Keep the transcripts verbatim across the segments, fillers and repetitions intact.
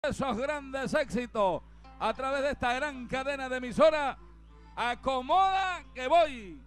esos grandes éxitos a través de esta gran cadena de emisora. Acomoda que voy.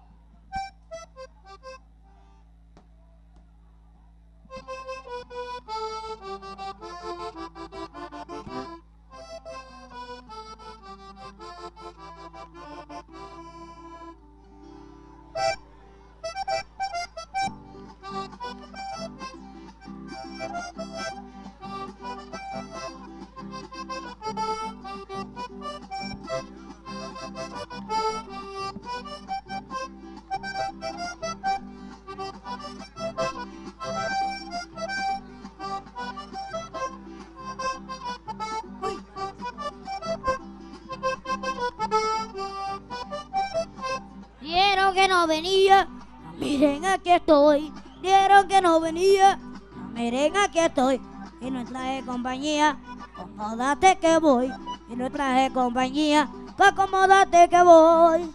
Dieron que no venía, miren aquí estoy. Dieron que no venía, miren aquí estoy. Y no traje compañía, acomódate que voy. Y no traje compañía, pa' acomódate que voy.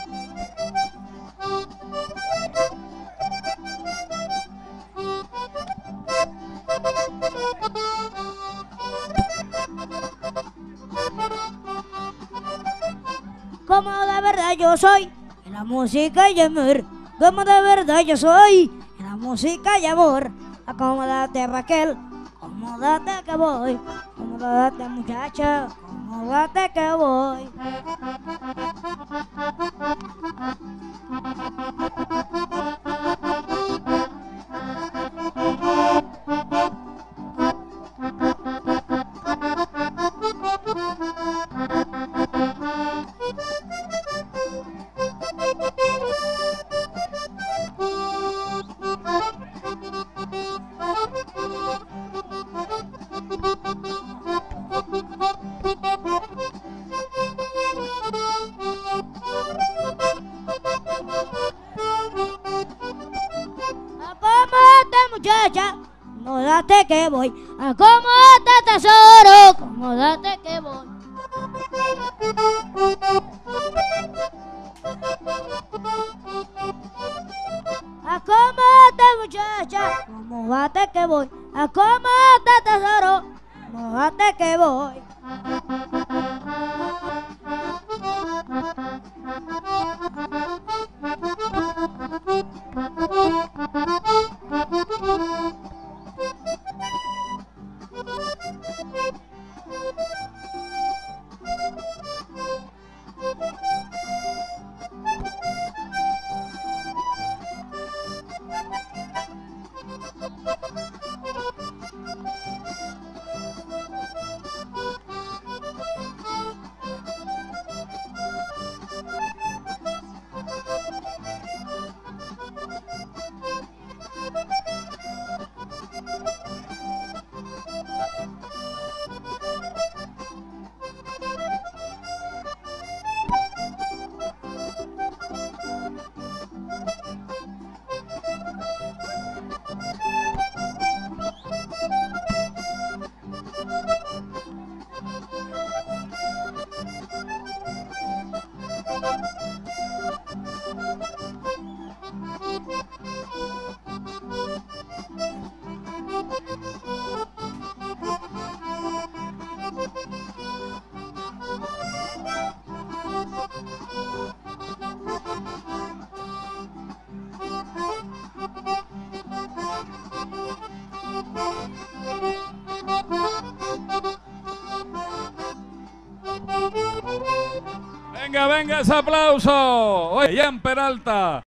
Como de verdad yo soy en la música y amor, como de verdad yo soy en la música y amor. Acomódate Raquel, acomódate que voy, acomódate muchacha, acomódate que voy. Acomódate muchacha, acomódate que voy. Acomódate tesoro, acomódate que voy. Acomódate muchacha, acomódate que voy. Acomódate tesoro, acomódate que voy. Venga, venga ese aplauso. Oye, Jan Peralta.